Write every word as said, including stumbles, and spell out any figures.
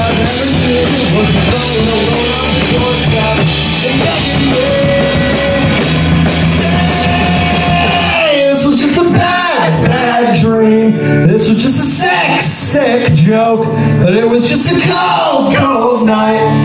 I've ever seen was alone, alone on the doorstep. And begging me. This was just a bad, bad dream. This was just a sick, sick joke. But it was just a cold, cold night.